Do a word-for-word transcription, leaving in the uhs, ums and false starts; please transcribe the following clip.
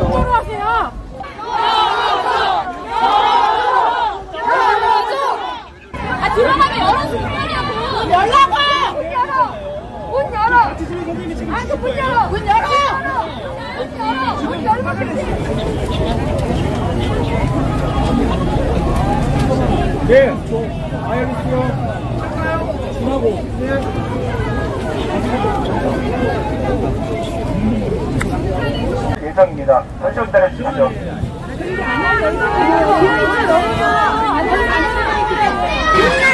똑바로 하세요. 아, 들어가면 열어주냐고. 문 열라고. 문 열어. 문 열어. 아, 그 문 열어. 문 열어. 문 열어. 문 열어. 네, 알겠어요. 하고. 예상입니다. 잠시만 기다려주십시오. 안